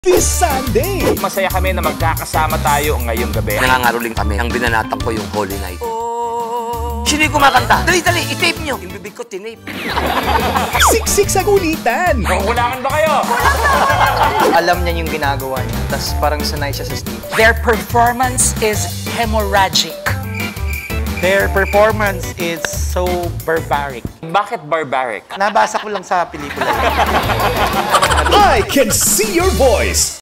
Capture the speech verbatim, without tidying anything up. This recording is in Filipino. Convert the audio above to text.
This Sunday! Masaya kami na magkakasama tayo ngayong gabi. Nangangaroling kami nang binanatan ko yung Holy Night. Oh. Sino yung kumakanta? Dali, dali, i-tape nyo. Yung bibig ko, tinape. Siksik sa kulitan! Nakukulangan ba kayo? Alam niya yung ginagawa niya, tapos parang sanay siya sa stage. Their performance is hemorrhagic. Their performance is so barbaric. Bakit barbaric? Nabasa ko lang sa pelikula. I can see your voice!